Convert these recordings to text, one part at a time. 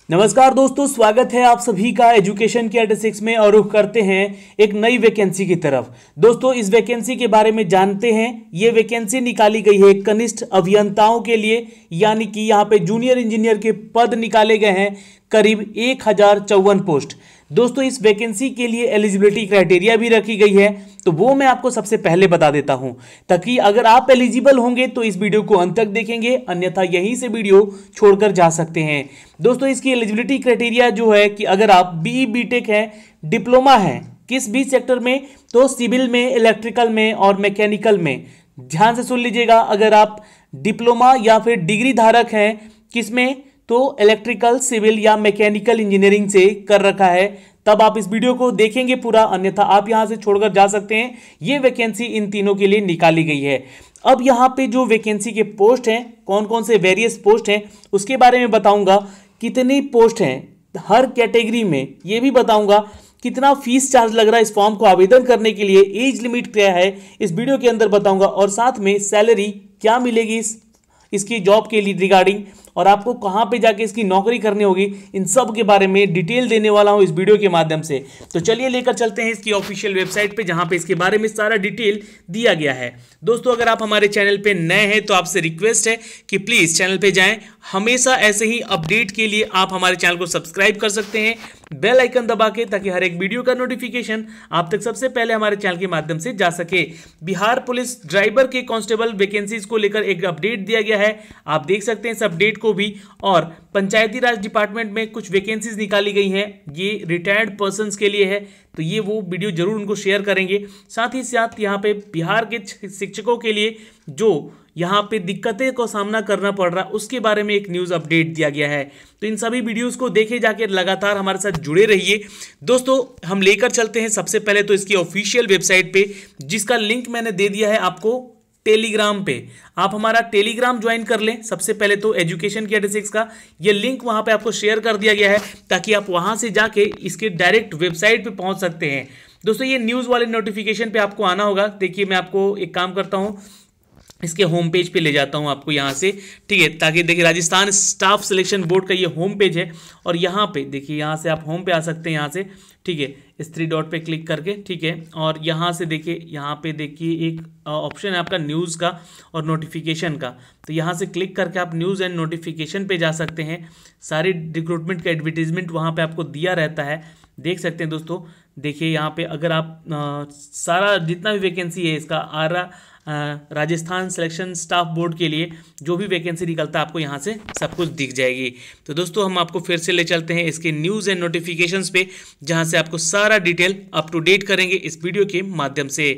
नमस्कार दोस्तों, स्वागत है आप सभी का एजुकेशन के 86 में और रुख करते हैं एक नई वैकेंसी की तरफ। दोस्तों, इस वैकेंसी के बारे में जानते हैं। ये वैकेंसी निकाली गई है कनिष्ठ अभियंताओं के लिए, यानी कि यहाँ पे जूनियर इंजीनियर के पद निकाले गए हैं करीब 1054 पोस्ट। दोस्तों, इस वैकेंसी के लिए एलिजिबिलिटी क्राइटेरिया भी रखी गई है, तो वो मैं आपको सबसे पहले बता देता हूं, ताकि अगर आप एलिजिबल होंगे तो इस वीडियो को अंत तक देखेंगे, अन्यथा यहीं से वीडियो छोड़कर जा सकते हैं। दोस्तों, इसकी एलिजिबिलिटी क्राइटेरिया जो है कि अगर आप बीई बीटेक है, डिप्लोमा है किस भी सेक्टर में, तो सिविल में, इलेक्ट्रिकल में और मैकेनिकल में। ध्यान से सुन लीजिएगा, अगर आप डिप्लोमा या फिर डिग्री धारक हैं किसमें, तो इलेक्ट्रिकल, सिविल या मैकेनिकल इंजीनियरिंग से कर रखा है, तब आप इस वीडियो को देखेंगे पूरा, अन्यथा आप यहां से छोड़कर जा सकते हैं। यह वैकेंसी इन तीनों के लिए निकाली गई है। अब यहां पे जो वैकेंसी के पोस्ट हैं, कौन कौन से वेरियस पोस्ट हैं उसके बारे में बताऊंगा, कितनी पोस्ट हैं हर कैटेगरी में ये भी बताऊंगा, कितना फीस चार्ज लग रहा है इस फॉर्म को आवेदन करने के लिए, एज लिमिट क्या है इस वीडियो के अंदर बताऊंगा, और साथ में सैलरी क्या मिलेगी इसकी जॉब के लिए रिगार्डिंग, और आपको कहां पे जाके इसकी नौकरी करनी होगी, इन सब के बारे में डिटेल देने वाला हूं इस वीडियो के माध्यम से। तो चलिए लेकर चलते हैं इसकी ऑफिशियल वेबसाइट पे, जहां पे इसके बारे में सारा डिटेल दिया गया है। दोस्तों, अगर आप हमारे चैनल पे नए हैं तो आपसे रिक्वेस्ट है कि प्लीज चैनल पे जाएं। हमेशा ऐसे ही अपडेट के लिए आप हमारे चैनल को सब्सक्राइब कर सकते हैं बेल आइकन दबा के, ताकि हर एक वीडियो का नोटिफिकेशन आप तक सबसे पहले हमारे चैनल के माध्यम से जा सके। बिहार पुलिस ड्राइवर के कांस्टेबल वैकेंसीज को लेकर एक अपडेट दिया गया है, आप देख सकते हैं इस अपडेट को भी। और पंचायती राज डिपार्टमेंट में कुछ वैकेंसीज निकाली गई हैं, ये रिटायर्ड पर्संस के लिए है, तो ये वो वीडियो जरूर उनको शेयर करेंगे। साथ ही साथ यहाँ पे बिहार के शिक्षकों के लिए जो यहाँ पे दिक्कतें को सामना करना पड़ रहा है उसके बारे में एक न्यूज़ अपडेट दिया गया है। तो इन सभी वीडियोस को देखे जाके लगातार हमारे साथ जुड़े रहिए। दोस्तों, हम लेकर चलते हैं सबसे पहले तो इसकी ऑफिशियल वेबसाइट पे, जिसका लिंक मैंने दे दिया है आपको टेलीग्राम पे। आप हमारा टेलीग्राम ज्वाइन कर लें। सबसे पहले तो एजुकेशन के 86 का ये लिंक वहां पे आपको शेयर कर दिया गया है, ताकि आप वहां से जाके इसके डायरेक्ट वेबसाइट पे पहुंच सकते हैं। दोस्तों, ये न्यूज़ वाले नोटिफिकेशन पे आपको आना होगा। देखिए, मैं आपको एक काम करता हूं, इसके होम पेज पे ले जाता हूं आपको यहाँ से, ठीक है, ताकि देखिए राजस्थान स्टाफ सिलेक्शन बोर्ड का ये होम पेज है, और यहाँ पे देखिए, यहाँ से आप होम पे आ सकते हैं यहाँ से, ठीक है, इस 3 डॉट पे क्लिक करके, ठीक है, और यहाँ से देखिए, यहाँ पे देखिए एक ऑप्शन है आपका न्यूज़ का और नोटिफिकेशन का, तो यहाँ से क्लिक करके आप न्यूज़ एंड नोटिफिकेशन पे जा सकते हैं। सारी रिक्रूटमेंट का एडवर्टीजमेंट वहाँ पे आपको दिया रहता है, देख सकते हैं दोस्तों। देखिए यहाँ पे अगर आप सारा जितना भी वैकेंसी है इसका राजस्थान सिलेक्शन स्टाफ बोर्ड के लिए जो भी वैकेंसी निकलता है आपको यहाँ से सब कुछ दिख जाएगी। तो दोस्तों, हम आपको फिर से ले चलते हैं इसके न्यूज़ एंड नोटिफिकेशंस पे, जहाँ से आपको सारा डिटेल अप टू डेट करेंगे इस वीडियो के माध्यम से।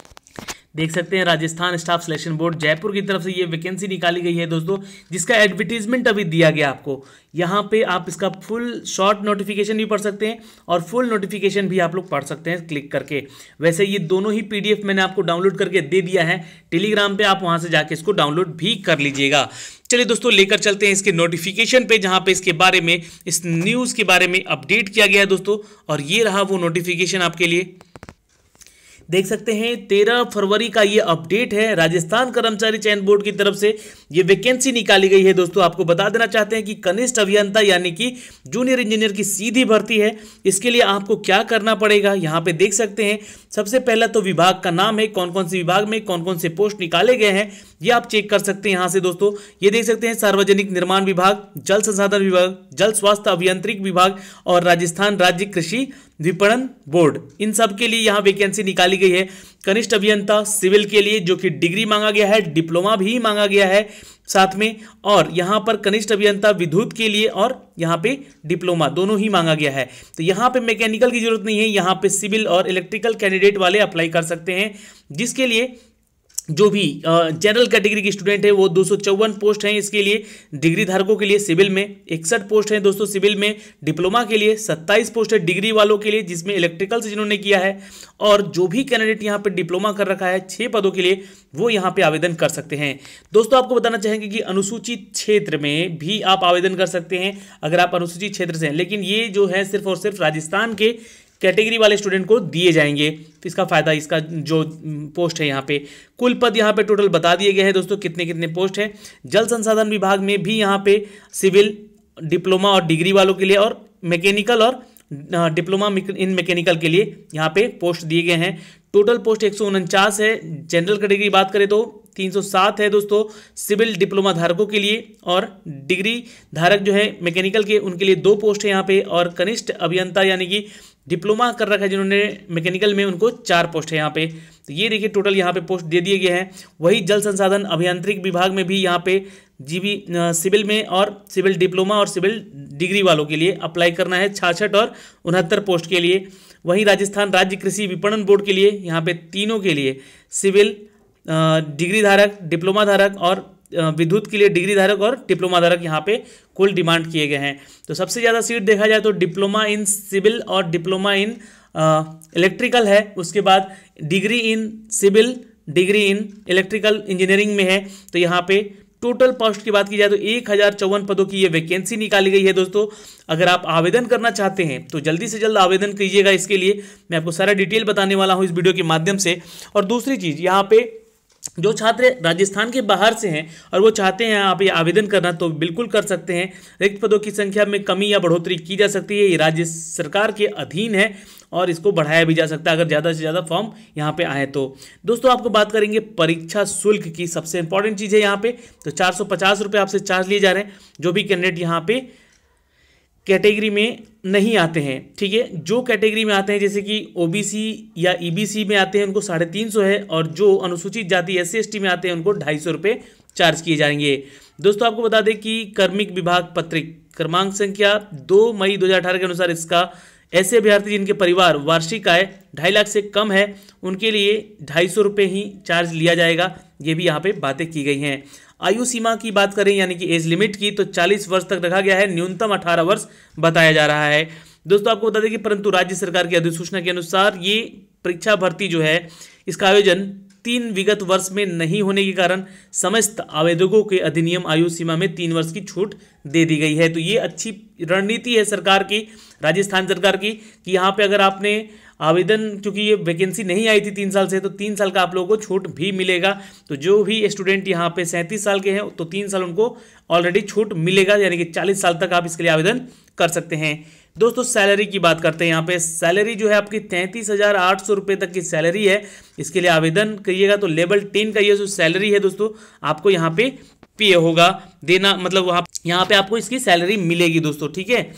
देख सकते हैं Rajasthan staff selection board Jaipur की तरफ से ये वैकेंसी निकाली गई है दोस्तों, जिसका एडवर्टीजमेंट अभी दिया गया आपको। यहाँ पे आप इसका फुल शॉर्ट नोटिफिकेशन भी पढ़ सकते हैं और फुल नोटिफिकेशन भी आप लोग पढ़ सकते हैं क्लिक करके। वैसे ये दोनों ही पीडीएफ मैंने आपको डाउनलोड करके दे दिया है टेलीग्राम पे, आप वहाँ से जाके इसको डाउनलोड भी कर लीजिएगा। चलिए दोस्तों, लेकर चलते हैं इसके नोटिफिकेशन पे, जहाँ पे इसके बारे में, इस न्यूज़ के बारे में अपडेट किया गया है दोस्तों। और ये रहा वो नोटिफिकेशन आपके लिए, देख सकते हैं 13 फरवरी का ये अपडेट है। राजस्थान कर्मचारी चयन बोर्ड की तरफ से ये वैकेंसी निकाली गई है दोस्तों। आपको बता देना चाहते हैं कि कनिष्ठ अभियंता यानी कि जूनियर इंजीनियर की सीधी भर्ती है। इसके लिए आपको क्या करना पड़ेगा, यहाँ पे देख सकते हैं। सबसे पहला तो विभाग का नाम है, कौन कौन से विभाग में कौन कौन से पोस्ट निकाले गए हैं ये आप चेक कर सकते हैं यहाँ से दोस्तों। ये देख सकते हैं सार्वजनिक निर्माण विभाग, जल संसाधन विभाग, जल स्वास्थ्य अभियांत्रिक विभाग और राजस्थान राज्य कृषि विपणन बोर्ड, इन सब के लिए यहाँ वैकेंसी निकाली गई है। कनिष्ठ अभियंता सिविल के लिए जो कि डिग्री मांगा गया है, डिप्लोमा भी मांगा गया है साथ में, और यहाँ पर कनिष्ठ अभियंता विद्युत के लिए और यहाँ पे डिप्लोमा दोनों ही मांगा गया है। तो यहाँ पे मैकेनिकल की जरूरत नहीं है, यहाँ पे सिविल और इलेक्ट्रिकल कैंडिडेट वाले अप्लाई कर सकते हैं, जिसके लिए जो भी जनरल कैटेगरी के स्टूडेंट है वो 254 पोस्ट हैं इसके लिए, डिग्री धारकों के लिए सिविल में 61 पोस्ट हैं दोस्तों सिविल में, डिप्लोमा के लिए 27 पोस्ट है डिग्री वालों के लिए जिसमें इलेक्ट्रिकल से जिन्होंने किया है, और जो भी कैंडिडेट यहाँ पे डिप्लोमा कर रखा है 6 पदों के लिए वो यहाँ पे आवेदन कर सकते हैं। दोस्तों, आपको बताना चाहेंगे कि अनुसूचित क्षेत्र में भी आप आवेदन कर सकते हैं अगर आप अनुसूचित क्षेत्र से हैं, लेकिन ये जो है सिर्फ और सिर्फ राजस्थान के कैटेगरी वाले स्टूडेंट को दिए जाएंगे। तो इसका फायदा, इसका जो पोस्ट है यहाँ पे कुल पद यहाँ पे टोटल बता दिए गए हैं दोस्तों कितने कितने पोस्ट है। जल संसाधन विभाग में भी यहाँ पे सिविल डिप्लोमा और डिग्री वालों के लिए, और मैकेनिकल और डिप्लोमा इन मैकेनिकल के लिए यहाँ पे पोस्ट दिए गए हैं। टोटल पोस्ट 149 है। जनरल कैटेगरी की बात करें तो 307 है दोस्तों सिविल डिप्लोमा धारकों के लिए, और डिग्री धारक जो है मैकेनिकल के उनके लिए 2 पोस्ट है यहाँ पे, और कनिष्ठ अभियंता यानी कि डिप्लोमा कर रखा है जिन्होंने मैकेनिकल में उनको 4 पोस्ट है यहाँ पे। तो ये देखिए टोटल यहाँ पे पोस्ट दे दिए गए हैं। वही जल संसाधन अभियांत्रिक विभाग में भी यहाँ पे जीबी सिविल में और सिविल डिप्लोमा और सिविल डिग्री वालों के लिए अप्लाई करना है 66 और 69 पोस्ट के लिए। वहीं राजस्थान राज्य कृषि विपणन बोर्ड के लिए यहाँ पे तीनों के लिए सिविल डिग्री धारक, डिप्लोमा धारक और विद्युत के लिए डिग्री धारक और डिप्लोमा धारक यहाँ पे कुल डिमांड किए गए हैं। तो सबसे ज़्यादा सीट देखा जाए तो डिप्लोमा इन सिविल और डिप्लोमा इन इलेक्ट्रिकल है। उसके बाद degree in civil, degree in electrical engineering में है। तो यहाँ पे टोटल पोस्ट की बात की जाए तो 1054 पदों की ये वैकेंसी निकाली गई है दोस्तों। अगर आप आवेदन करना चाहते हैं तो जल्दी से जल्द आवेदन कीजिएगा। इसके लिए मैं आपको सारा डिटेल बताने वाला हूँ इस वीडियो के माध्यम से। और दूसरी चीज़, यहाँ पे जो छात्र राजस्थान के बाहर से हैं और वो चाहते हैं यहाँ पे आवेदन करना तो बिल्कुल कर सकते हैं। रिक्त पदों की संख्या में कमी या बढ़ोतरी की जा सकती है। ये राज्य सरकार के अधीन है और इसको बढ़ाया भी जा सकता है अगर ज़्यादा से ज़्यादा फॉर्म यहाँ पे आए तो। दोस्तों आपको बात करेंगे परीक्षा शुल्क की। सबसे इंपॉर्टेंट चीज़ है यहाँ पे, तो 450 रुपये आपसे चार्ज लिए जा रहे हैं जो भी कैंडिडेट यहाँ पे कैटेगरी में नहीं आते हैं। ठीक है, जो कैटेगरी में आते हैं जैसे कि ओबीसी या ईबीसी में आते हैं उनको 350 है, और जो अनुसूचित जाति SC ST में आते हैं उनको 250 रुपये चार्ज किए जाएंगे। दोस्तों आपको बता दें कि कार्मिक विभाग पत्रिक क्रमांक संख्या 2 मई 2018 के अनुसार इसका ऐसे अभ्यर्थी जिनके परिवार वार्षिक आय 2.5 लाख से कम है उनके लिए 250 रुपये ही चार्ज लिया जाएगा। ये भी यहाँ पे बातें की गई हैं। आयु सीमा की बात करें यानी कि एज लिमिट की, तो 40 वर्ष तक रखा गया है, न्यूनतम 18 वर्ष बताया जा रहा है। दोस्तों आपको बता दें कि परंतु राज्य सरकार की अधिसूचना के अनुसार ये परीक्षा भर्ती जो है इसका आयोजन 3 विगत वर्ष में नहीं होने के कारण समस्त आवेदकों के अधिनियम आयु सीमा में 3 वर्ष की छूट दे दी गई है। तो ये अच्छी रणनीति है सरकार की, राजस्थान सरकार की, कि यहाँ पे अगर आपने आवेदन, क्योंकि ये वैकेंसी नहीं आई थी 3 साल से, तो 3 साल का आप लोगों को छूट भी मिलेगा। तो जो भी स्टूडेंट यहाँ पे 37 साल के हैं तो 3 साल उनको ऑलरेडी छूट मिलेगा, यानी कि 40 साल तक आप इसके लिए आवेदन कर सकते हैं। दोस्तों सैलरी की बात करते हैं। यहाँ पे सैलरी जो है आपकी 33,800 रुपये तक की सैलरी है। इसके लिए आवेदन करिएगा तो लेवल 10 का ये जो सैलरी है दोस्तों आपको यहाँ पे पे होगा देना, मतलब वहाँ यहाँ पे आपको इसकी सैलरी मिलेगी दोस्तों। ठीक है,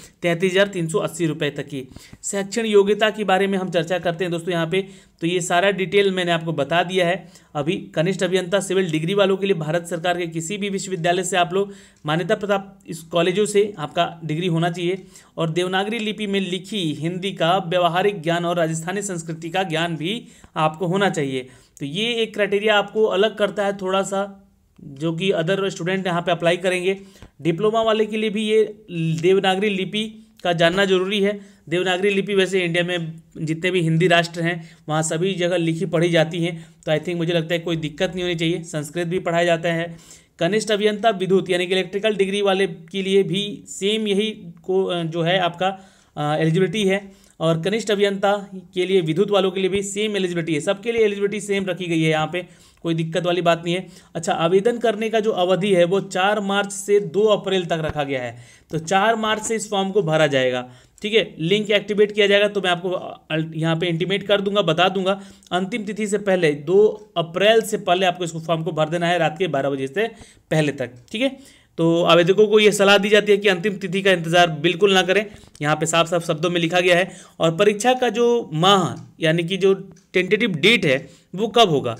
33,380 रुपये तक की। शैक्षणिक योग्यता के बारे में हम चर्चा करते हैं दोस्तों यहाँ पे। तो ये सारा डिटेल मैंने आपको बता दिया है। अभी कनिष्ठ अभियंता सिविल डिग्री वालों के लिए भारत सरकार के किसी भी विश्वविद्यालय से आप लोग मान्यता प्राप्त इस कॉलेजों से आपका डिग्री होना चाहिए, और देवनागरी लिपि में लिखी हिंदी का व्यवहारिक ज्ञान और राजस्थानी संस्कृति का ज्ञान भी आपको होना चाहिए। तो ये एक क्राइटेरिया आपको अलग करता है थोड़ा सा, जो कि अदर स्टूडेंट यहाँ पे अप्लाई करेंगे। डिप्लोमा वाले के लिए भी ये देवनागरी लिपि का जानना जरूरी है। देवनागरी लिपि वैसे इंडिया में जितने भी हिंदी राष्ट्र हैं वहाँ सभी जगह लिखी पढ़ी जाती हैं, तो आई थिंक मुझे लगता है कोई दिक्कत नहीं होनी चाहिए। संस्कृत भी पढ़ाया जाता है। कनिष्ठ अभियंता विद्युत यानी कि इलेक्ट्रिकल डिग्री वाले के लिए भी सेम यही को जो है आपका एलिजिबिलिटी है, और कनिष्ठ अभियंता के लिए विद्युत वालों के लिए भी सेम एलिजिबिलिटी है। सबके लिए एलिजिबिलिटी सेम रखी गई है, यहाँ पे कोई दिक्कत वाली बात नहीं है। अच्छा, आवेदन करने का जो अवधि है वो 4 मार्च से 2 अप्रैल तक रखा गया है। तो 4 मार्च से इस फॉर्म को भरा जाएगा। ठीक है, लिंक एक्टिवेट किया जाएगा तो मैं आपको यहाँ पे इंटीमेट कर दूंगा, बता दूंगा। अंतिम तिथि से पहले 2 अप्रैल से पहले आपको इस फॉर्म को भर देना है, रात के 12 बजे से पहले तक। ठीक है, तो आवेदकों को ये सलाह दी जाती है कि अंतिम तिथि का इंतजार बिल्कुल ना करें। यहाँ पे साफ साफ शब्दों में लिखा गया है। और परीक्षा का जो माह यानी कि जो टेंटेटिव डेट है वो कब होगा,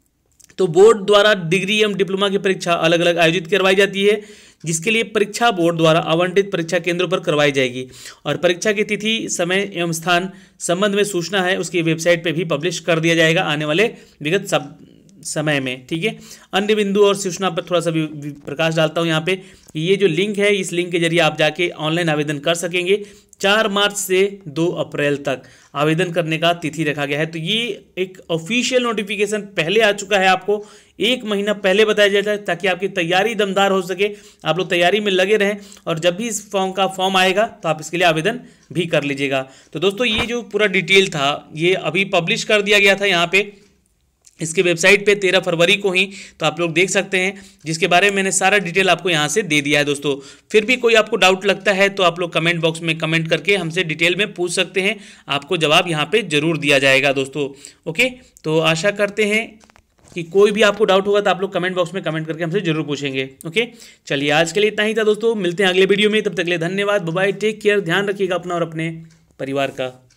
तो बोर्ड द्वारा डिग्री एवं डिप्लोमा की परीक्षा अलग अलग आयोजित करवाई जाती है, जिसके लिए परीक्षा बोर्ड द्वारा आवंटित परीक्षा केंद्रों पर करवाई जाएगी। और परीक्षा की तिथि, समय एवं स्थान संबंध में सूचना है उसकी वेबसाइट पे भी पब्लिश कर दिया जाएगा आने वाले विगत सब समय में। ठीक है, अन्य बिंदु और सूचना पर थोड़ा सा भी प्रकाश डालता हूँ यहाँ पे। ये जो लिंक है, इस लिंक के जरिए आप जाके ऑनलाइन आवेदन कर सकेंगे। 4 मार्च से 2 अप्रैल तक आवेदन करने का तिथि रखा गया है। तो ये एक ऑफिशियल नोटिफिकेशन पहले आ चुका है, आपको 1 महीना पहले बताया जाता है ताकि आपकी तैयारी दमदार हो सके, आप लोग तैयारी में लगे रहें, और जब भी इस फॉर्म आएगा तो आप इसके लिए आवेदन भी कर लीजिएगा। तो दोस्तों ये जो पूरा डिटेल था ये अभी पब्लिश कर दिया गया था यहाँ पे इसके वेबसाइट पे 13 फरवरी को ही, तो आप लोग देख सकते हैं, जिसके बारे में मैंने सारा डिटेल आपको यहाँ से दे दिया है दोस्तों। फिर भी कोई आपको डाउट लगता है तो आप लोग कमेंट बॉक्स में कमेंट करके हमसे डिटेल में पूछ सकते हैं, आपको जवाब यहाँ पे जरूर दिया जाएगा दोस्तों। ओके, तो आशा करते हैं कि कोई भी आपको डाउट होगा तो आप लोग कमेंट बॉक्स में कमेंट करके हमसे जरूर पूछेंगे। ओके, चलिए आज के लिए इतना ही था दोस्तों, मिलते हैं अगले वीडियो में, तब तक के लिए धन्यवाद, बाय बाय, टेक केयर, ध्यान रखिएगा अपना और अपने परिवार का।